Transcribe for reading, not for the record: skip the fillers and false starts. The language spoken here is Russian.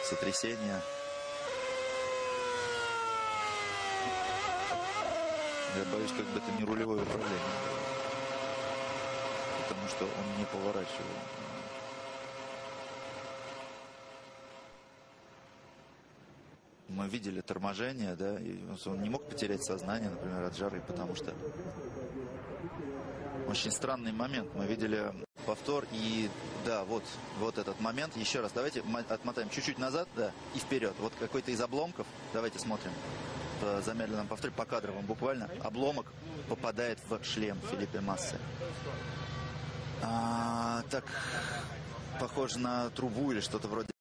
сотрясение. Я боюсь, как бы это не рулевое управление. Потому что он не поворачивал. Мы видели торможение, да, и он не мог потерять сознание, например, от жары, потому что очень странный момент. Мы видели повтор, и да, вот этот момент. Еще раз, давайте отмотаем чуть-чуть назад, да, и вперед. Вот какой-то из обломков, давайте смотрим в замедленном повторе, по кадровым буквально, обломок попадает в шлем Фелипе Массы. Так, похоже на трубу или что-то вроде